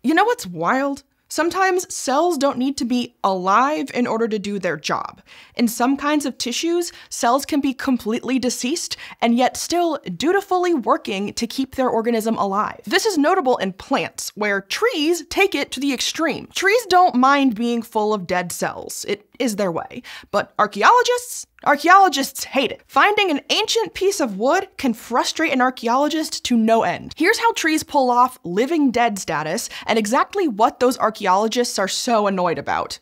You know what's wild? Sometimes cells don't need to be alive in order to do their job. In some kinds of tissues, cells can be completely deceased and yet still dutifully working to keep their organism alive. This is notable in plants, where trees take it to the extreme. Trees don't mind being full of dead cells. It is their way. But archaeologists hate it. Finding an ancient piece of wood can frustrate an archaeologist to no end. Here's how trees pull off living dead status and exactly what those archaeologists are so annoyed about.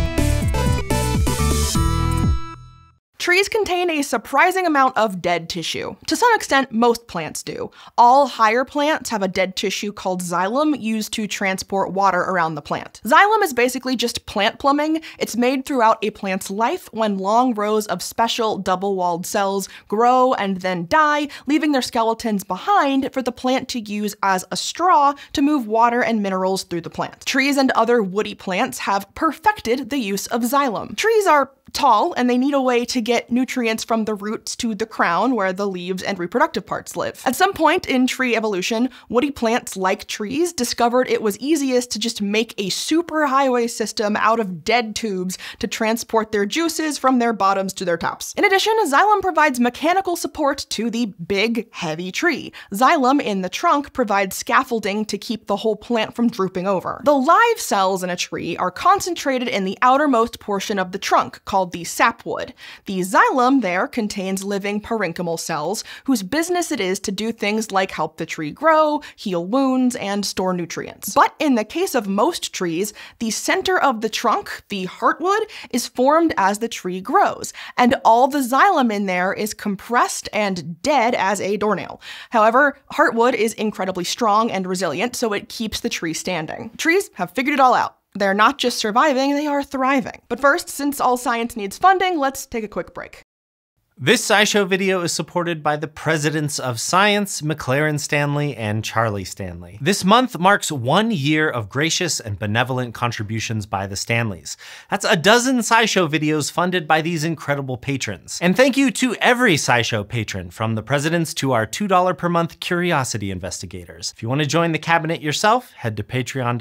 Trees contain a surprising amount of dead tissue. To some extent, most plants do. All higher plants have a dead tissue called xylem used to transport water around the plant. Xylem is basically just plant plumbing. It's made throughout a plant's life when long rows of special double-walled cells grow and then die, leaving their skeletons behind for the plant to use as a straw to move water and minerals through the plant. Trees and other woody plants have perfected the use of xylem. Trees are tall, and they need a way to get nutrients from the roots to the crown where the leaves and reproductive parts live. At some point in tree evolution, woody plants like trees discovered it was easiest to just make a superhighway system out of dead tubes to transport their juices from their bottoms to their tops. In addition, xylem provides mechanical support to the big, heavy tree. Xylem in the trunk provides scaffolding to keep the whole plant from drooping over. The live cells in a tree are concentrated in the outermost portion of the trunk, called the sapwood. The xylem there contains living parenchymal cells, whose business it is to do things like help the tree grow, heal wounds, and store nutrients. But in the case of most trees, the center of the trunk, the heartwood, is formed as the tree grows, and all the xylem in there is compressed and dead as a doornail. However, heartwood is incredibly strong and resilient, so it keeps the tree standing. Trees have figured it all out. They're not just surviving, they are thriving. But first, since all science needs funding, let's take a quick break. This SciShow video is supported by the presidents of science, McLaren Stanley and Charlie Stanley. This month marks 1 year of gracious and benevolent contributions by the Stanleys. That's a dozen SciShow videos funded by these incredible patrons. And thank you to every SciShow patron, from the presidents to our $2 per month curiosity investigators. If you want to join the cabinet yourself, head to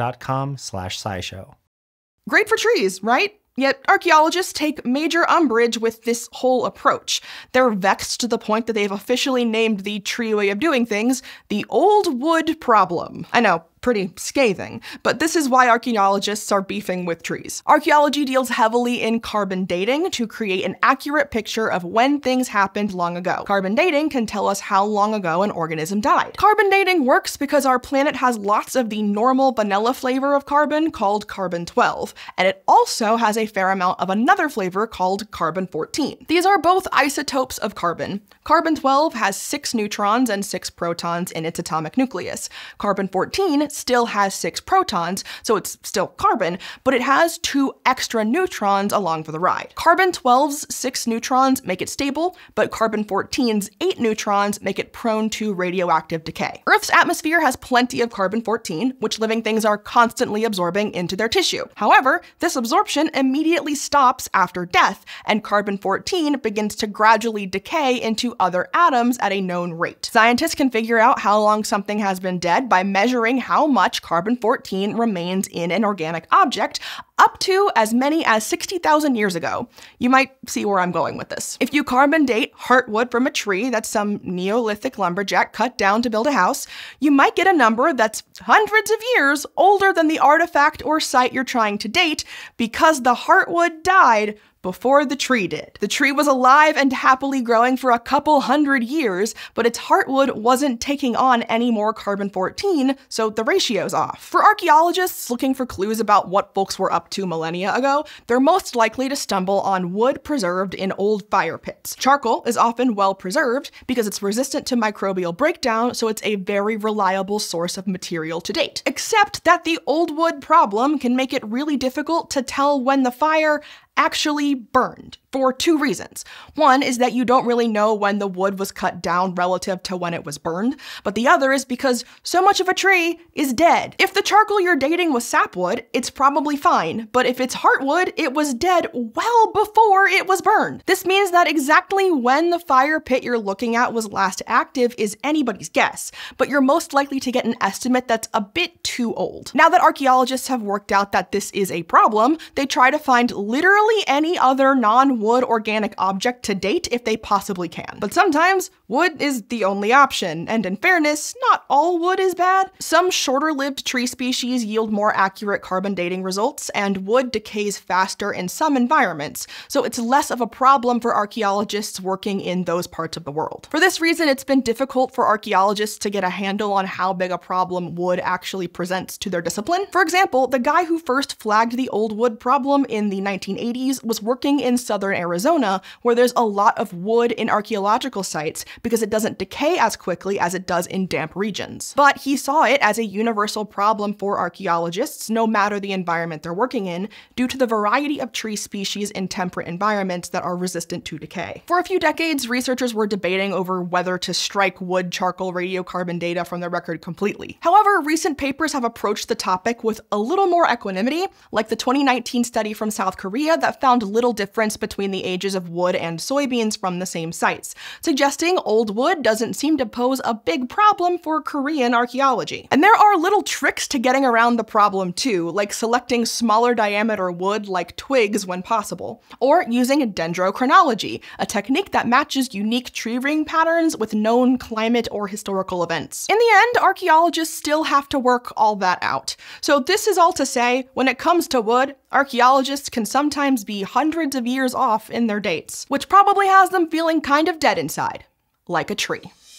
patreon.com/SciShow. Great for trees, right? Yet archaeologists take major umbrage with this whole approach. They're vexed to the point that they've officially named the tree way of doing things the old wood problem. I know, pretty scathing, but this is why archaeologists are beefing with trees. Archaeology deals heavily in carbon dating to create an accurate picture of when things happened long ago. Carbon dating can tell us how long ago an organism died. Carbon dating works because our planet has lots of the normal vanilla flavor of carbon called carbon-12, and it also has a fair amount of another flavor called carbon-14. These are both isotopes of carbon. Carbon-12 has 6 neutrons and 6 protons in its atomic nucleus. Carbon-14 still has 6 protons, so it's still carbon, but it has 2 extra neutrons along for the ride. Carbon-12's 6 neutrons make it stable, but carbon-14's 8 neutrons make it prone to radioactive decay. Earth's atmosphere has plenty of carbon-14, which living things are constantly absorbing into their tissue. However, this absorption immediately stops after death, and carbon-14 begins to gradually decay into other atoms at a known rate. Scientists can figure out how long something has been dead by measuring how much carbon-14 remains in an organic object, up to as many as 60,000 years ago. You might see where I'm going with this. If you carbon date heartwood from a tree that some Neolithic lumberjack cut down to build a house, you might get a number that's hundreds of years older than the artifact or site you're trying to date, because the heartwood died before the tree did. The tree was alive and happily growing for a couple hundred years, but its heartwood wasn't taking on any more carbon-14, so the ratio's off. For archaeologists looking for clues about what folks were up to millennia ago, they're most likely to stumble on wood preserved in old fire pits. Charcoal is often well preserved because it's resistant to microbial breakdown, so it's a very reliable source of material to date. Except that the old wood problem can make it really difficult to tell when the fire actually burned, for two reasons. One is that you don't really know when the wood was cut down relative to when it was burned, but the other is because so much of a tree is dead. If the charcoal you're dating was sapwood, it's probably fine, but if it's heartwood, it was dead well before it was burned. This means that exactly when the fire pit you're looking at was last active is anybody's guess, but you're most likely to get an estimate that's a bit too old. Now that archaeologists have worked out that this is a problem, they try to find literally any other non-wood organic object to date if they possibly can. But sometimes wood is the only option, and in fairness, not all wood is bad. Some shorter-lived tree species yield more accurate carbon dating results, and wood decays faster in some environments, so it's less of a problem for archaeologists working in those parts of the world. For this reason, it's been difficult for archaeologists to get a handle on how big a problem wood actually presents to their discipline. For example, the guy who first flagged the old wood problem in the 1980s was working in southern Arizona, where there's a lot of wood in archaeological sites because it doesn't decay as quickly as it does in damp regions. But he saw it as a universal problem for archaeologists, no matter the environment they're working in, due to the variety of tree species in temperate environments that are resistant to decay. For a few decades, researchers were debating over whether to strike wood charcoal radiocarbon data from the record completely. However, recent papers have approached the topic with a little more equanimity, like the 2019 study from South Korea that found little difference between the ages of wood and soybeans from the same sites, suggesting old wood doesn't seem to pose a big problem for Korean archaeology. And there are little tricks to getting around the problem too, like selecting smaller diameter wood like twigs when possible, or using dendrochronology, a technique that matches unique tree ring patterns with known climate or historical events. In the end, archaeologists still have to work all that out. So this is all to say, when it comes to wood, archaeologists can sometimes be hundreds of years off in their dates, which probably has them feeling kind of dead inside, like a tree.